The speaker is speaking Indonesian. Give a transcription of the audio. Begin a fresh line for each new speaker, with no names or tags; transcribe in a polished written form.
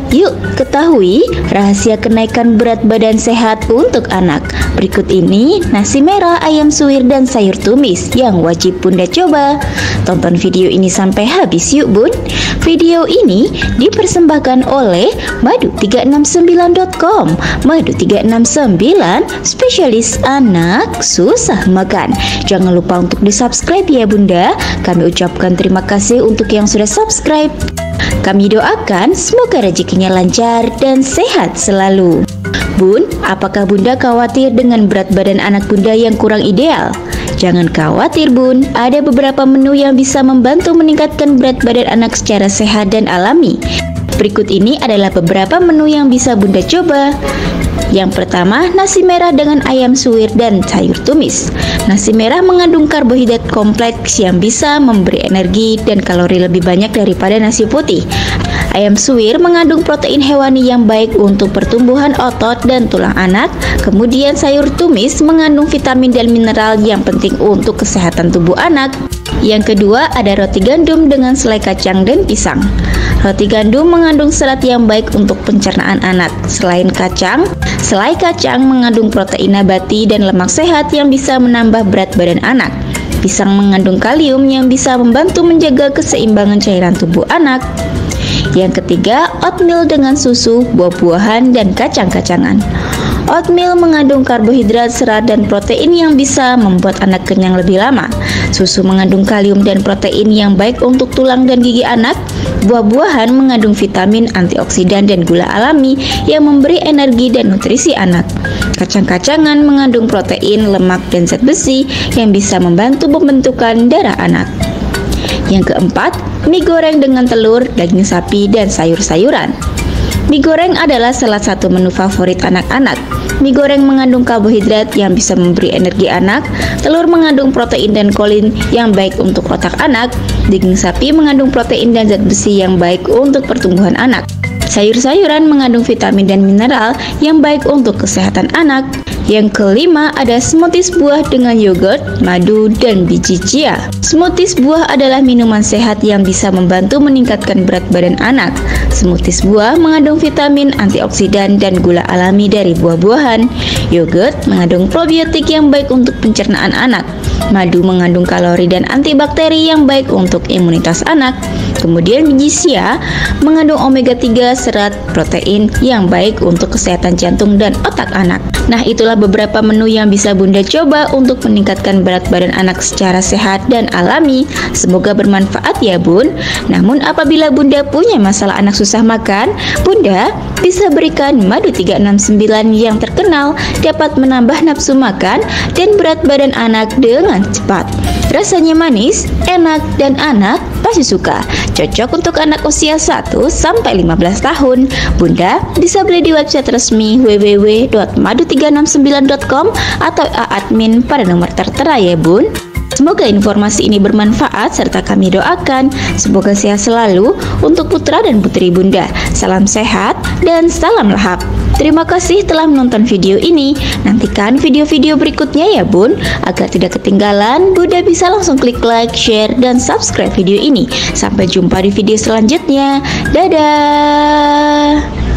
Yuk ketahui rahasia kenaikan berat badan sehat untuk anak. Berikut ini nasi merah, ayam suwir, dan sayur tumis yang wajib Bunda coba. Tonton video ini sampai habis yuk Bun. Video ini dipersembahkan oleh madu369.com. Madu369, spesialis anak susah makan. Jangan lupa untuk di-subscribe ya Bunda. Kami ucapkan terima kasih untuk yang sudah subscribe. Kami doakan semoga rezekinya lancar dan sehat selalu. Bun, apakah Bunda khawatir dengan berat badan anak Bunda yang kurang ideal? Jangan khawatir Bun, ada beberapa menu yang bisa membantu meningkatkan berat badan anak secara sehat dan alami. Berikut ini adalah beberapa menu yang bisa Bunda coba. Yang pertama, nasi merah dengan ayam suwir dan sayur tumis. Nasi merah mengandung karbohidrat kompleks yang bisa memberi energi dan kalori lebih banyak daripada nasi putih. Ayam suwir mengandung protein hewani yang baik untuk pertumbuhan otot dan tulang anak. Kemudian sayur tumis mengandung vitamin dan mineral yang penting untuk kesehatan tubuh anak. Yang kedua ada roti gandum dengan selai kacang dan pisang. Roti gandum mengandung serat yang baik untuk pencernaan anak. Selain kacang, selai kacang mengandung protein nabati dan lemak sehat yang bisa menambah berat badan anak. Pisang mengandung kalium yang bisa membantu menjaga keseimbangan cairan tubuh anak. Yang ketiga, oatmeal dengan susu, buah-buahan, dan kacang-kacangan. Oatmeal mengandung karbohidrat, serat, dan protein yang bisa membuat anak kenyang lebih lama. Susu mengandung kalium dan protein yang baik untuk tulang dan gigi anak. Buah-buahan mengandung vitamin, antioksidan, dan gula alami yang memberi energi dan nutrisi anak. Kacang-kacangan mengandung protein, lemak, dan zat besi yang bisa membantu pembentukan darah anak. Yang keempat, mie goreng dengan telur, daging sapi, dan sayur-sayuran. Mie goreng adalah salah satu menu favorit anak-anak. Mie goreng mengandung karbohidrat yang bisa memberi energi anak. Telur mengandung protein dan kolin yang baik untuk otak anak. Daging sapi mengandung protein dan zat besi yang baik untuk pertumbuhan anak. Sayur-sayuran mengandung vitamin dan mineral yang baik untuk kesehatan anak. Yang kelima ada smoothies buah dengan yogurt, madu, dan biji chia. Smoothies buah adalah minuman sehat yang bisa membantu meningkatkan berat badan anak. Smoothies buah mengandung vitamin, antioksidan, dan gula alami dari buah-buahan. Yogurt mengandung probiotik yang baik untuk pencernaan anak. Madu mengandung kalori dan antibakteri yang baik untuk imunitas anak. Kemudian biji chia mengandung omega 3, serat, protein yang baik untuk kesehatan jantung dan otak anak. Nah, itulah beberapa menu yang bisa Bunda coba untuk meningkatkan berat badan anak secara sehat dan alami. Semoga bermanfaat ya Bun. Namun apabila Bunda punya masalah anak susah makan, Bunda bisa berikan madu 369 yang terkenal dapat menambah nafsu makan dan berat badan anak dengan cepat. Rasanya manis, enak, dan anak pasti suka. Cocok untuk anak usia 1 sampai 15 tahun. Bunda bisa beli di website resmi www.madu369.com atau admin pada nomor tertera ya Bun. Semoga informasi ini bermanfaat serta kami doakan semoga sehat selalu untuk putra dan putri Bunda. Salam sehat dan salam lahap. Terima kasih telah menonton video ini. Nantikan video-video berikutnya ya Bun. Agar tidak ketinggalan, Bunda bisa langsung klik like, share, dan subscribe video ini. Sampai jumpa di video selanjutnya. Dadah.